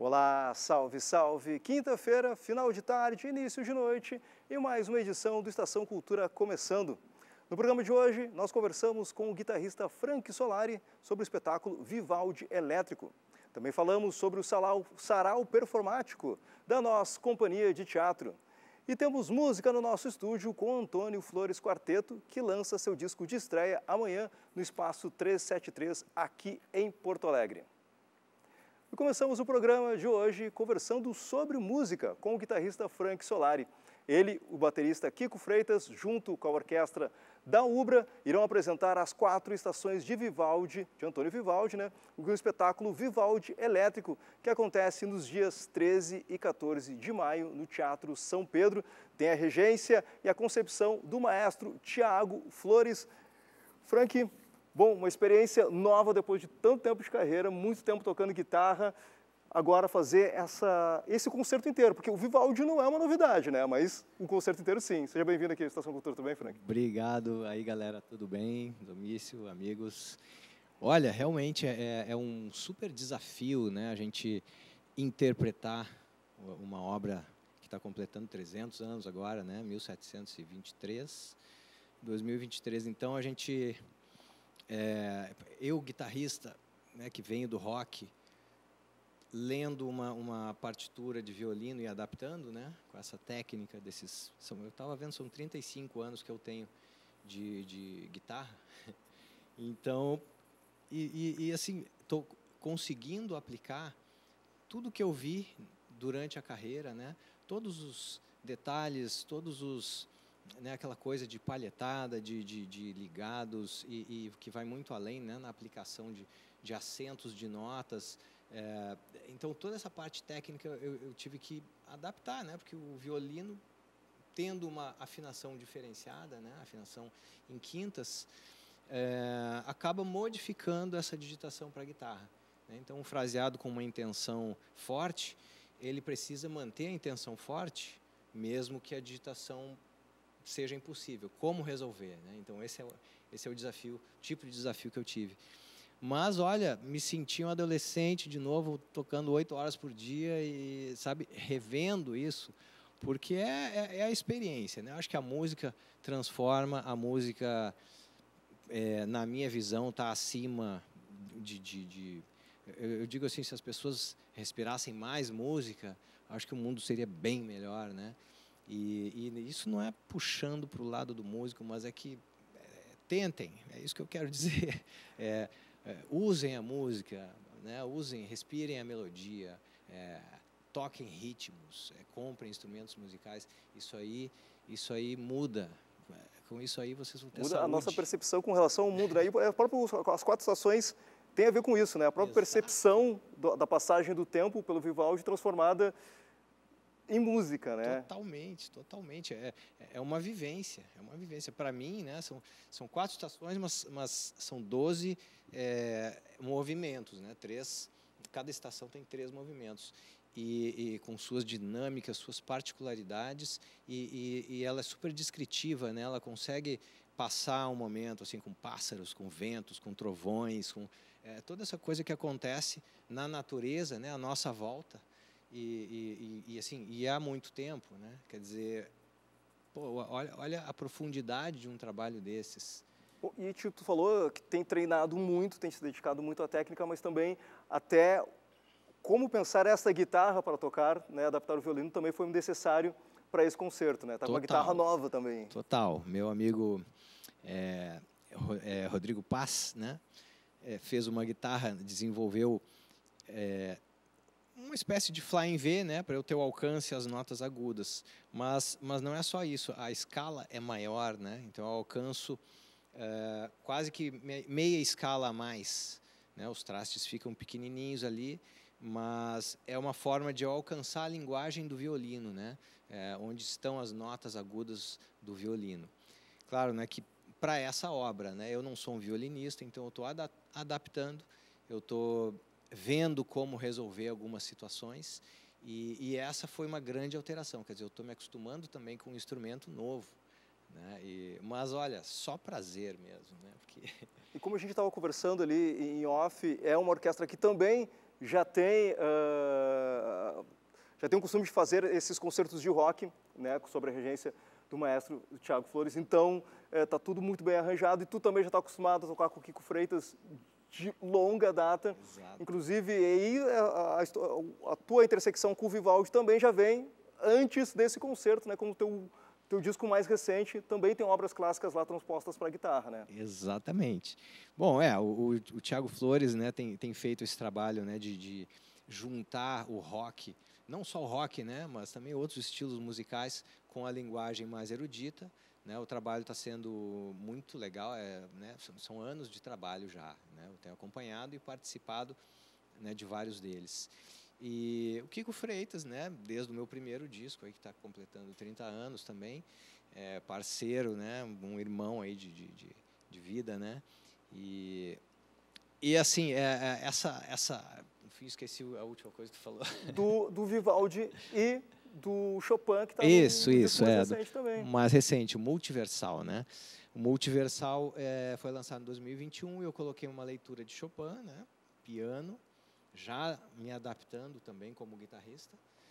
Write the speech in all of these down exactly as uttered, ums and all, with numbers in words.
Olá, salve, salve! Quinta-feira, final de tarde, início de noite e mais uma edição do Estação Cultura começando. No programa de hoje, nós conversamos com o guitarrista Frank Solari sobre o espetáculo Vivaldi Elétrico. Também falamos sobre o sarau, sarau performático da nossa companhia de teatro. E temos música no nosso estúdio com Antônio Flores Quarteto, que lança seu disco de estreia amanhã no Espaço trezentos e setenta e três, aqui em Porto Alegre. E começamos o programa de hoje conversando sobre música com o guitarrista Frank Solari. Ele, o baterista Kiko Freitas, junto com a orquestra da Ubra, irão apresentar as quatro estações de Vivaldi, de Antônio Vivaldi, né? O espetáculo Vivaldi Elétrico, que acontece nos dias treze e quatorze de maio no Teatro São Pedro. Tem a regência e a concepção do maestro Tiago Flores. Frank, bom, uma experiência nova depois de tanto tempo de carreira, muito tempo tocando guitarra. Agora fazer essa, esse concerto inteiro, porque o Vivaldi não é uma novidade, né? Mas o concerto inteiro sim. Seja bem-vindo aqui à Estação Cultura, tudo bem, Frank? Obrigado. Aí, galera, tudo bem? Domício, amigos. Olha, realmente é, é um super desafio, né? A gente interpretar uma obra que está completando trezentos anos agora, né? mil setecentos e vinte e três, dois mil e vinte e três. Então, a gente... É, eu, guitarrista, né, que venho do rock, lendo uma, uma partitura de violino e adaptando, né, com essa técnica desses... São, eu estava vendo, são trinta e cinco anos que eu tenho de, de guitarra. Então, e, e, e assim, estou conseguindo aplicar tudo que eu vi durante a carreira, né, todos os detalhes, todos os... Né, aquela coisa de palhetada, de, de, de ligados, e, e que vai muito além, né, na aplicação de, de acentos, de notas. É, então, toda essa parte técnica eu, eu tive que adaptar, né, porque o violino, tendo uma afinação diferenciada, né, afinação em quintas, é, acaba modificando essa digitação para a guitarra. Né? Então, um fraseado com uma intenção forte, ele precisa manter a intenção forte, mesmo que a digitação seja impossível. Como resolver? Né? Então, esse é, o, esse é o desafio, tipo de desafio que eu tive. Mas, olha, me senti um adolescente de novo, tocando oito horas por dia e, sabe, revendo isso, porque é, é, é a experiência, né? Eu acho que a música transforma, a música, é, na minha visão, está acima de... de, de eu, eu digo assim, se as pessoas respirassem mais música, acho que o mundo seria bem melhor, né? E, e isso não é puxando para o lado do músico, mas é que é, tentem, é isso que eu quero dizer. É, é, usem a música, né? Usem, respirem a melodia, é, toquem ritmos, é, comprem instrumentos musicais. Isso aí, isso aí muda. Com isso aí vocês vão ter muda saúde. A nossa percepção com relação ao mundo, né? E é próprio, as quatro estações têm a ver com isso, né? A própria Exato. percepção do, da passagem do tempo pelo Vivaldi transformada em música, né? Totalmente, totalmente. É, é uma vivência, é uma vivência. Para mim, né, são, são quatro estações, mas, mas são doze é, movimentos, né? Três, cada estação tem três movimentos. E, e com suas dinâmicas, suas particularidades, e, e, e ela é super descritiva, né? Ela consegue passar um momento assim com pássaros, com ventos, com trovões, com é, toda essa coisa que acontece na natureza, né? À nossa volta. E, e, e, assim, e há muito tempo, né? Quer dizer, pô, olha, olha a profundidade de um trabalho desses. E tipo, tu falou que tem treinado muito, tem se dedicado muito à técnica, mas também até como pensar essa guitarra para tocar, né? Adaptar o violino também foi necessário para esse concerto, né? Tá com uma guitarra nova também. Total. Meu amigo é, é, Rodrigo Paz, né? É, fez uma guitarra, desenvolveu é, uma espécie de flying V, né, para eu ter o alcance e as notas agudas. Mas, mas não é só isso, a escala é maior, né? Então eu alcanço é, quase que meia escala a mais. Né? Os trastes ficam pequenininhos ali, mas é uma forma de eu alcançar a linguagem do violino, né? É, onde estão as notas agudas do violino. Claro, né, que para essa obra, né, eu não sou um violinista, então eu estou ada adaptando, eu estou vendo como resolver algumas situações, e, e essa foi uma grande alteração, quer dizer, eu estou me acostumando também com um instrumento novo, né? E, mas olha, só prazer mesmo, né? Porque... E como a gente estava conversando ali em off, é uma orquestra que também já tem, uh, já tem o costume de fazer esses concertos de rock, né, sob a regência do maestro Thiago Flores. Então, está tudo muito bem arranjado e tu também já está acostumado a tocar com o Kiko Freitas de longa data. Exato. Inclusive, aí a, a, a tua intersecção com o Vivaldi também já vem antes desse concerto, né, como teu teu disco mais recente também tem obras clássicas lá transpostas para guitarra, né? Exatamente. Bom, é, o, o, o Thiago Flores, né, tem, tem feito esse trabalho, né, de, de juntar o rock, não só o rock, né, mas também outros estilos musicais com a linguagem mais erudita, né? O trabalho está sendo muito legal, é, né, são, são anos de trabalho já, né? Eu tenho acompanhado e participado, né, de vários deles. E o Kiko Freitas, né, desde o meu primeiro disco, aí, que está completando trinta anos também, é parceiro, né, um irmão aí de, de, de, de vida, né, e, e assim, é, é, essa, essa, enfim, esqueci a última coisa que tu falou. Do, do Vivaldi e do Chopin, que está isso, no isso, mais é, recente também. Mais recente, o Multiversal, né, o Multiversal é, foi lançado em dois mil e vinte e um e eu coloquei uma leitura de Chopin, né, piano, já me adaptando também como guitarrista,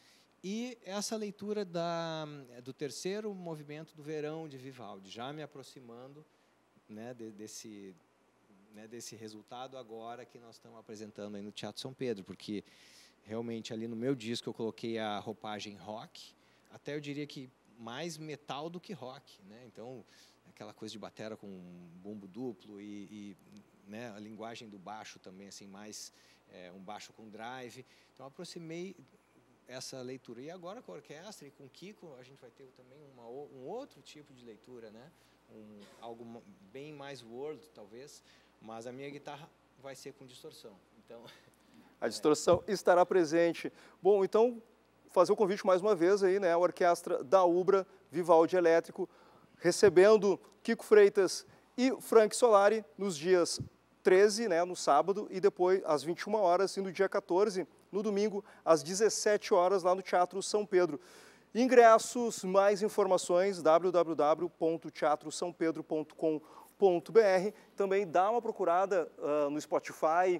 e essa leitura da, do terceiro movimento do Verão de Vivaldi, já me aproximando, né, de, desse, né, desse resultado agora que nós estamos apresentando aí no Teatro São Pedro, porque realmente ali no meu disco eu coloquei a roupagem rock, até eu diria que mais metal do que rock, né? Então, aquela coisa de batera com bumbo duplo e, e né, a linguagem do baixo também, assim, mais é, um baixo com drive. Então, eu aproximei essa leitura. E agora, com a orquestra e com o Kiko, a gente vai ter também uma, um outro tipo de leitura, né? Um, algo bem mais world, talvez, mas a minha guitarra vai ser com distorção. Então, a distorção é. estará presente. Bom, então, fazer o convite mais uma vez aí, né? A orquestra da Ubra, Vivaldi Elétrico, recebendo Kiko Freitas e Frank Solari nos dias treze, né, no sábado, e depois às vinte e uma horas, e no dia quatorze, no domingo, às dezessete horas, lá no Teatro São Pedro. Ingressos, mais informações, w w w ponto teatro são pedro ponto com ponto b r. Também dá uma procurada uh, no Spotify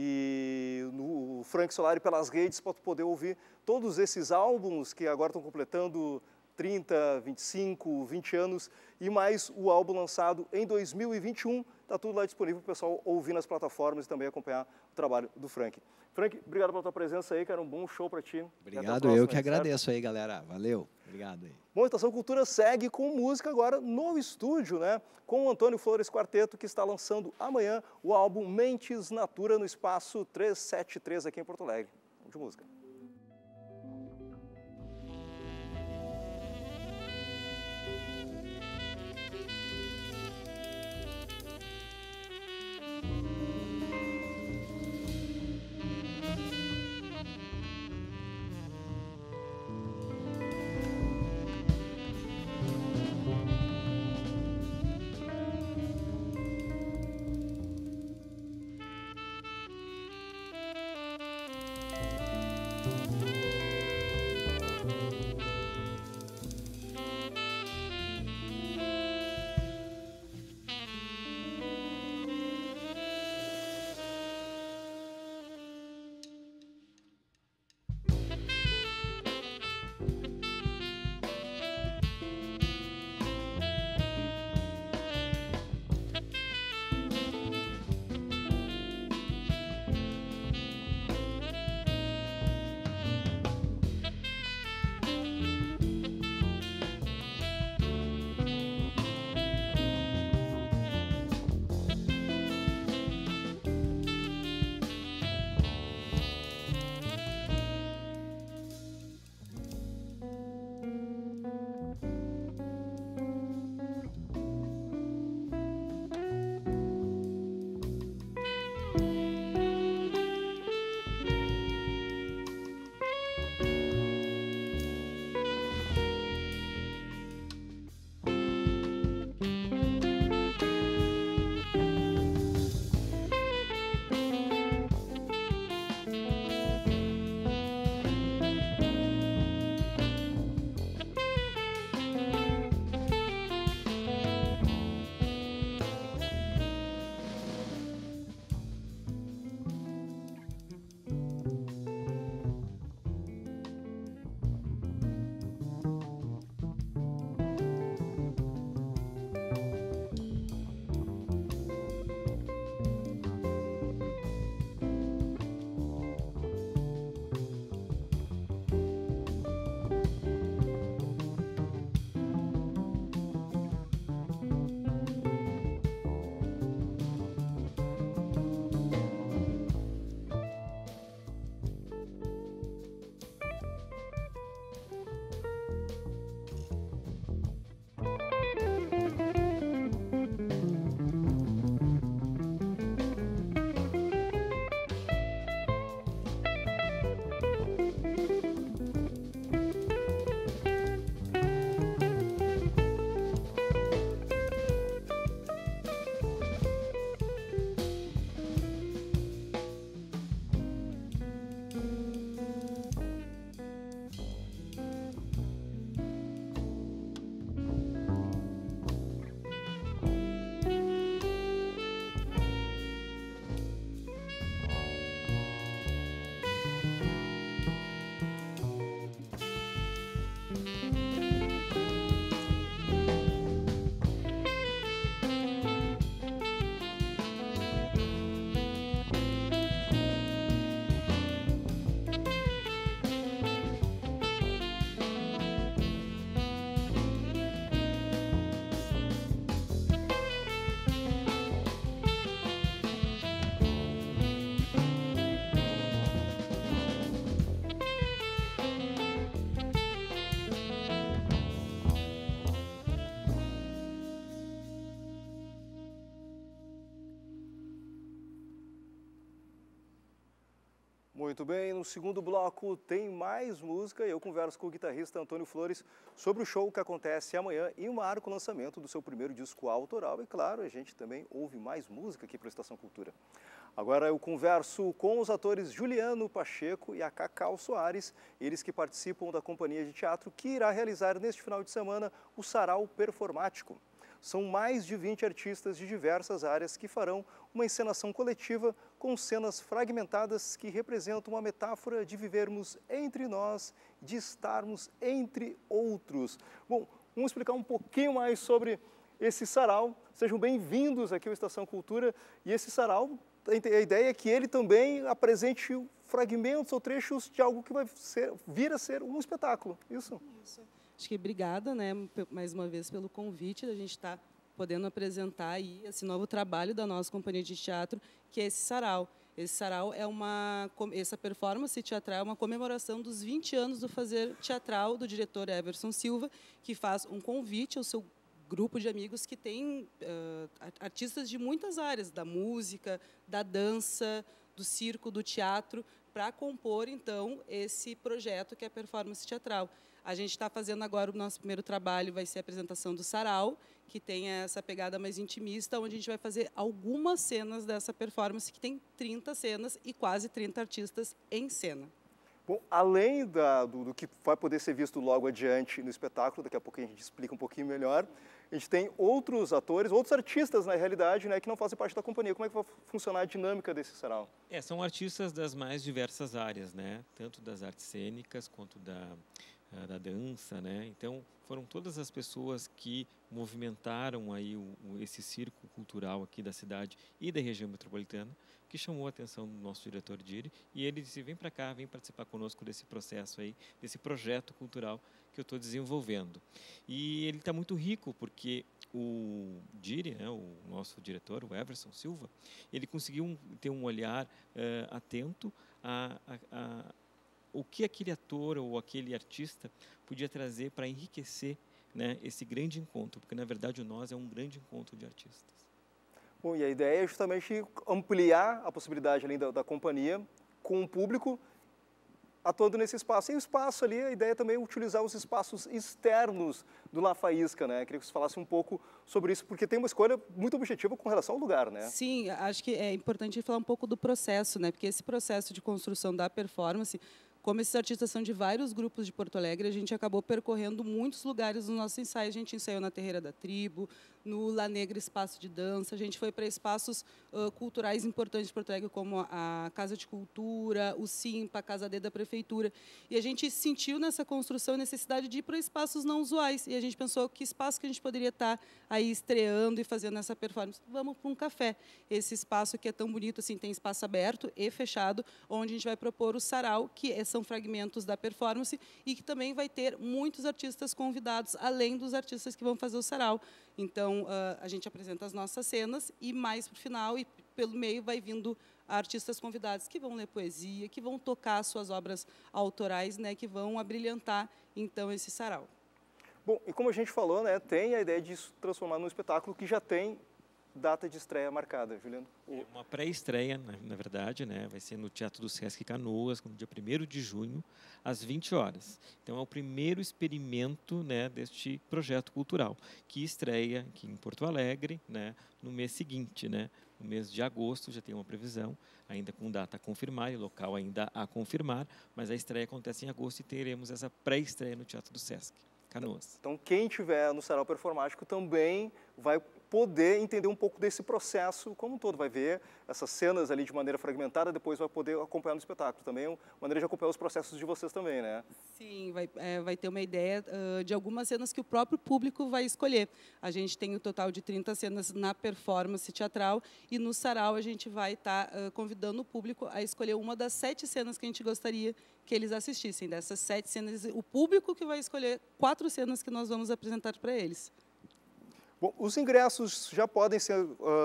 e no Frank Solari pelas redes para poder ouvir todos esses álbuns que agora estão completando trinta, vinte e cinco, vinte anos, e mais o álbum lançado em dois mil e vinte e um. Está tudo lá disponível para o pessoal ouvir nas plataformas e também acompanhar o trabalho do Frank. Frank, obrigado pela tua presença aí, cara. Um bom show para ti. Obrigado, próxima, eu que agradeço aí, galera. Valeu. Obrigado aí. Bom, a Estação Cultura segue com música agora no estúdio, né? Com o Antônio Flores Quarteto, que está lançando amanhã o álbum Mentes Natura no Espaço trezentos e setenta e três aqui em Porto Alegre. Vamos de música. Muito bem, no segundo bloco tem mais música e eu converso com o guitarrista Antônio Flores sobre o show que acontece amanhã e marca o lançamento do seu primeiro disco autoral. E claro, a gente também ouve mais música aqui para a Estação Cultura. Agora eu converso com os atores Juliano Pacheco e a Cacau Soares, eles que participam da companhia de teatro que irá realizar neste final de semana o Sarau Performático. São mais de vinte artistas de diversas áreas que farão uma encenação coletiva com cenas fragmentadas que representam uma metáfora de vivermos entre nós, de estarmos entre outros. Bom, vamos explicar um pouquinho mais sobre esse sarau. Sejam bem-vindos aqui ao Estação Cultura. E esse sarau, a ideia é que ele também apresente fragmentos ou trechos de algo que vai ser, vir a ser um espetáculo. Isso? Isso. Acho que obrigada, né, mais uma vez pelo convite, a gente está podendo apresentar aí esse novo trabalho da nossa companhia de teatro, que é esse sarau. Esse sarau é uma, essa performance teatral é uma comemoração dos vinte anos do fazer teatral do diretor Everson Silva, que faz um convite ao seu grupo de amigos que tem uh, artistas de muitas áreas, da música, da dança, do circo, do teatro, para compor, então, esse projeto que é a performance teatral. A gente está fazendo agora o nosso primeiro trabalho, vai ser a apresentação do sarau, que tem essa pegada mais intimista, onde a gente vai fazer algumas cenas dessa performance, que tem trinta cenas e quase trinta artistas em cena. Bom, além da, do, do que vai poder ser visto logo adiante no espetáculo, daqui a pouco a gente explica um pouquinho melhor, a gente tem outros atores, outros artistas, na realidade, né, que não fazem parte da companhia. Como é que vai funcionar a dinâmica desse sarau? É, são artistas das mais diversas áreas, né? Tanto das artes cênicas quanto da, da dança, né? Então, foram todas as pessoas que movimentaram aí o, o, esse circo cultural aqui da cidade e da região metropolitana, que chamou a atenção do nosso diretor Diri, e ele disse, vem para cá, vem participar conosco desse processo aí, desse projeto cultural que eu estou desenvolvendo. E ele está muito rico, porque o Diri, né, o nosso diretor, o Everson Silva, ele conseguiu um, ter um olhar uh, atento a, a, a o que aquele ator ou aquele artista podia trazer para enriquecer, né, esse grande encontro, porque, na verdade, o Nós é um grande encontro de artistas. Bom, e a ideia é justamente ampliar a possibilidade ali da, da companhia com o público atuando nesse espaço. E o espaço ali, a ideia também é utilizar os espaços externos do La Faísca, né? Queria que você falasse um pouco sobre isso, porque tem uma escolha muito objetiva com relação ao lugar, né? Sim, acho que é importante falar um pouco do processo, né? Porque esse processo de construção da performance, como esses artistas são de vários grupos de Porto Alegre, a gente acabou percorrendo muitos lugares no nosso ensaio. A gente ensaiou na Terreira da Tribo, no La Negra Espaço de Dança, a gente foi para espaços uh, culturais importantes de Porto Alegre, como a Casa de Cultura, o Simpa, a Casa D da Prefeitura. E a gente sentiu nessa construção a necessidade de ir para espaços não usuais. E a gente pensou que espaço que a gente poderia estar aí estreando e fazendo essa performance. Vamos para um café. Esse espaço que é tão bonito, assim, tem espaço aberto e fechado, onde a gente vai propor o sarau, que são fragmentos da performance, e que também vai ter muitos artistas convidados, além dos artistas que vão fazer o sarau. Então, uh, a gente apresenta as nossas cenas e mais para o final e pelo meio vai vindo artistas convidados que vão ler poesia, que vão tocar suas obras autorais, né, que vão abrilhantar, então, esse sarau. Bom, e como a gente falou, né, tem a ideia de se transformar num espetáculo que já tem data de estreia marcada, Juliano. É uma pré-estreia, na, na verdade, né? Vai ser no Teatro do Sesc Canoas, no dia primeiro de junho, às vinte horas. Então, é o primeiro experimento, né, deste projeto cultural, que estreia aqui em Porto Alegre, né, no mês seguinte, né? No mês de agosto já tem uma previsão, ainda com data a confirmar e local ainda a confirmar, mas a estreia acontece em agosto e teremos essa pré-estreia no Teatro do Sesc Canoas. Então, quem estiver no sarau performático também vai poder entender um pouco desse processo como um todo. Vai ver essas cenas ali de maneira fragmentada, depois vai poder acompanhar no espetáculo. Também é uma maneira de acompanhar os processos de vocês também, né? Sim, vai, é, vai ter uma ideia uh, de algumas cenas que o próprio público vai escolher. A gente tem o total de trinta cenas na performance teatral e no sarau a gente vai estar tá, uh, convidando o público a escolher uma das sete cenas que a gente gostaria que eles assistissem. Dessas sete cenas, o público que vai escolher quatro cenas que nós vamos apresentar para eles. Bom, os ingressos já podem ser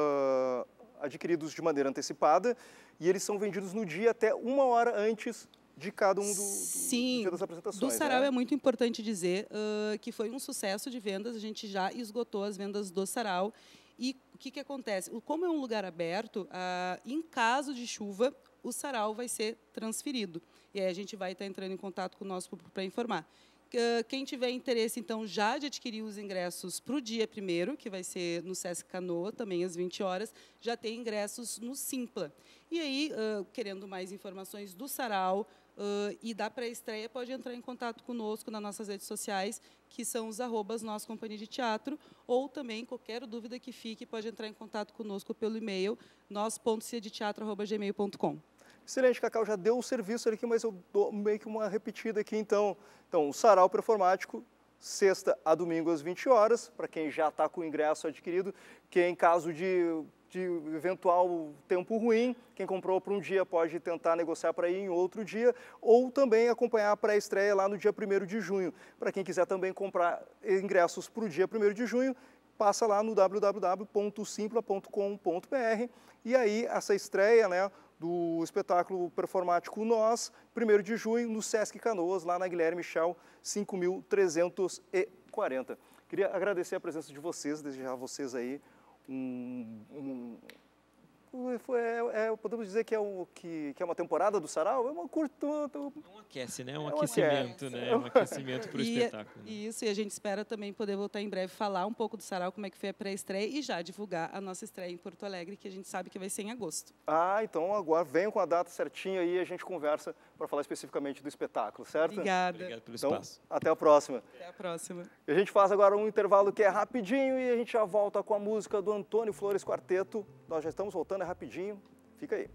uh, adquiridos de maneira antecipada e eles são vendidos no dia até uma hora antes de cada um do, do, Sim, do dia das apresentações. Do sarau, né? É muito importante dizer uh, que foi um sucesso de vendas, a gente já esgotou as vendas do sarau. E o que, que acontece? Como é um lugar aberto, uh, em caso de chuva, o sarau vai ser transferido. E aí a gente vai estar entrando em contato com o nosso público para informar. Quem tiver interesse, então, já de adquirir os ingressos para o dia primeiro, que vai ser no Sesc Canoa, também às vinte horas, já tem ingressos no Simpla. E aí, uh, querendo mais informações do sarau uh, e da pré-estreia, pode entrar em contato conosco nas nossas redes sociais, que são os arrobas Nossa Companhia de Teatro, ou também, qualquer dúvida que fique, pode entrar em contato conosco pelo e-mail nos ponto cia de teatro arroba gmail ponto com. Excelente, Cacau, já deu o serviço aqui, mas eu dou meio que uma repetida aqui, então. Então, o sarau performático, sexta a domingo às vinte horas, para quem já está com o ingresso adquirido, que em caso de, de eventual tempo ruim, quem comprou para um dia pode tentar negociar para ir em outro dia, ou também acompanhar a pré-estreia lá no dia primeiro de junho. Para quem quiser também comprar ingressos para o dia primeiro de junho, passa lá no w w w ponto simpla ponto com ponto b r e aí essa estreia, né, do espetáculo performático Nós, primeiro de junho, no Sesc Canoas, lá na Guilherme Michel, cinco mil trezentos e quarenta. Queria agradecer a presença de vocês, desejar a vocês aí um... um Foi, é, é, podemos dizer que é, um, que, que é uma temporada do sarau? É uma curta... Um aquece, né? Um é aquecimento, aquece. né? Um aquecimento para o E, espetáculo. Né? Isso, e a gente espera também poder voltar em breve, falar um pouco do sarau, como é que foi a pré-estreia e já divulgar a nossa estreia em Porto Alegre, que a gente sabe que vai ser em agosto. Ah, então agora venham com a data certinha aí e a gente conversa para falar especificamente do espetáculo, certo? Obrigada. Obrigado pelo Então, espaço. até a próxima. Até a próxima. E a gente faz agora um intervalo que é rapidinho e a gente já volta com a música do Antônio Flores Quarteto. Nós já estamos voltando, é rapidinho. Fica aí.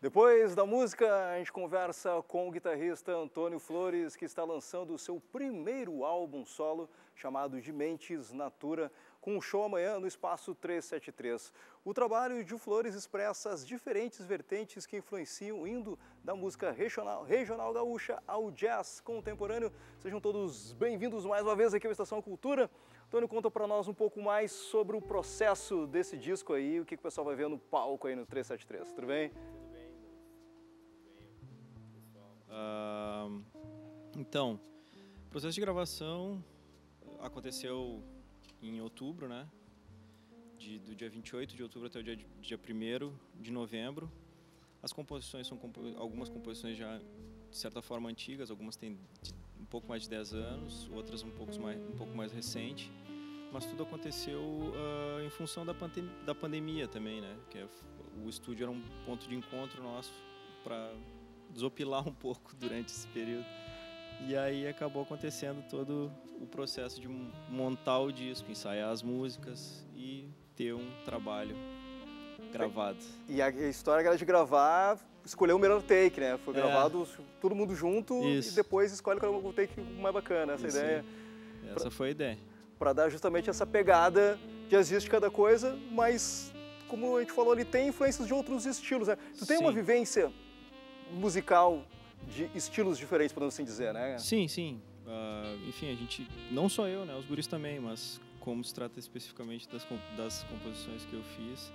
Depois da música, a gente conversa com o guitarrista Antônio Flores, que está lançando o seu primeiro álbum solo, chamado De Mentes Natura, com um show amanhã no Espaço trezentos e setenta e três. O trabalho de Flores expressa as diferentes vertentes que influenciam, indo da música regional, regional gaúcha ao jazz contemporâneo. Sejam todos bem-vindos mais uma vez aqui ao Estação Cultura. Antônio, conta para nós um pouco mais sobre o processo desse disco aí, o que, que o pessoal vai ver no palco aí no trezentos e setenta e três. Tudo bem? Uh, então, o processo de gravação aconteceu em outubro, né? De, do dia vinte e oito de outubro até o dia, dia primeiro de novembro. As composições são compo algumas composições já de certa forma antigas, algumas têm de, um pouco mais de dez anos, outras um pouco mais, um pouco mais recente, mas tudo aconteceu uh, em função da, pandem da pandemia também, né? Que é, o estúdio era um ponto de encontro nosso para desopilar um pouco durante esse período. E aí acabou acontecendo todo o processo de montar o disco, ensaiar as músicas e ter um trabalho gravado. E a história era de gravar, escolher o melhor take, né? Foi gravado é. todo mundo junto. Isso. E depois escolhe qual é o take mais bacana, essa Isso ideia. Aí. Essa pra, foi a ideia. Para dar justamente essa pegada jazzista de cada coisa, mas como a gente falou ali, tem influências de outros estilos, né? Tu tem sim. uma vivência musical de estilos diferentes, podemos assim dizer, né? Sim, sim. Uh, enfim, a gente, não só eu, né, os guris também, mas como se trata especificamente das, das composições que eu fiz,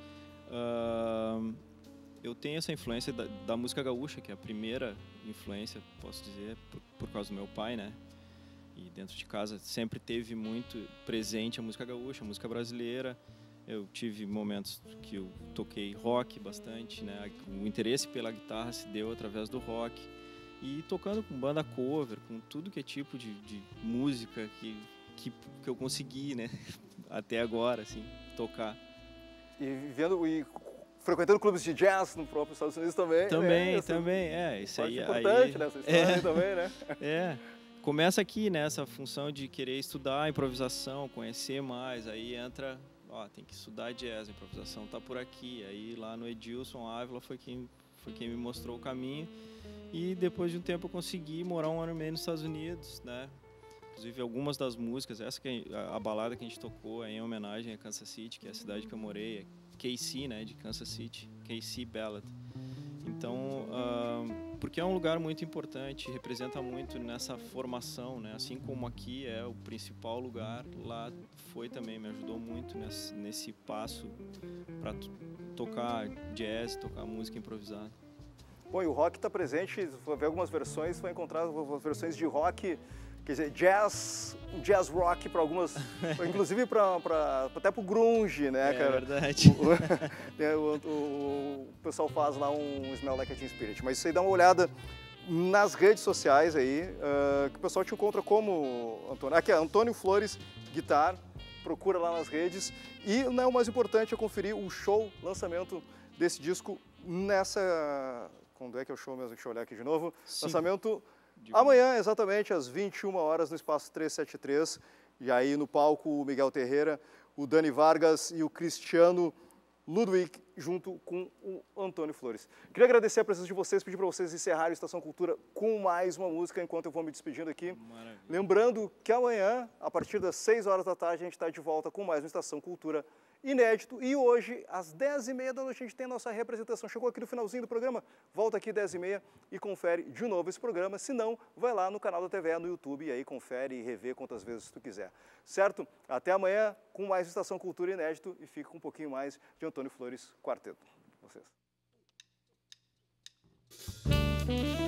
uh, eu tenho essa influência da, da música gaúcha, que é a primeira influência, posso dizer, por, por causa do meu pai, né? E dentro de casa sempre teve muito presente a música gaúcha, a música brasileira. Eu tive momentos que eu toquei rock bastante, né? O interesse pela guitarra se deu através do rock. E tocando com banda cover, com tudo que é tipo de, de música que, que, que eu consegui, né? Até agora, assim, tocar. E vendo e frequentando clubes de jazz no próprio Estados Unidos também. Também, né? também, é. Isso aí é importante, aí, né? Essa história é, aí também, né? É. Começa aqui, né? Essa função de querer estudar improvisação, conhecer mais, aí entra... Ó, tem que estudar jazz, a improvisação tá por aqui. Aí lá no Edilson Ávila foi quem, foi quem me mostrou o caminho. E depois de um tempo eu consegui morar um ano e meio nos Estados Unidos, né? Inclusive algumas das músicas, essa que a, a balada que a gente tocou é em homenagem a Kansas City, que é a cidade que eu morei, é K C, né? De Kansas City, K C Ballad. Então, uh, porque é um lugar muito importante, representa muito nessa formação, né? Assim como aqui é o principal lugar, lá foi também, me ajudou muito nesse, nesse passo para tocar jazz, tocar música improvisada. Bom, e o rock está presente, se for ver algumas versões, vai encontrar versões de rock, quer dizer, jazz, jazz rock para algumas, inclusive pra, pra, até para o grunge, né, é, cara? É verdade. O, o, o, o pessoal faz lá um Smell Like a Teen Spirit, mas isso aí dá uma olhada nas redes sociais aí, uh, que o pessoal te encontra como, Antônio, aqui é Antônio Flores Guitar, procura lá nas redes e, né, o mais importante é conferir o show, lançamento desse disco nessa... Quando é que é o show mesmo? Deixa eu olhar aqui de novo. Sim. Lançamento de amanhã, exatamente, às vinte e uma horas, no Espaço trezentos e setenta e três. E aí no palco o Miguel Terreira, o Dani Vargas e o Cristiano Ludwig, junto com o Antônio Flores. Queria agradecer a presença de vocês, pedir para vocês encerrarem a Estação Cultura com mais uma música, enquanto eu vou me despedindo aqui. Maravilha. Lembrando que amanhã, a partir das seis horas da tarde, a gente está de volta com mais uma Estação Cultura inédito. E hoje, às dez e meia da noite, a gente tem a nossa representação. Chegou aqui no finalzinho do programa, volta aqui às dez e meia e confere de novo esse programa. Se não, vai lá no canal da T V, no YouTube, e aí confere e revê quantas vezes tu quiser. Certo? Até amanhã com mais Estação Cultura inédito e fica com um pouquinho mais de Antônio Flores Quarteto. Vocês.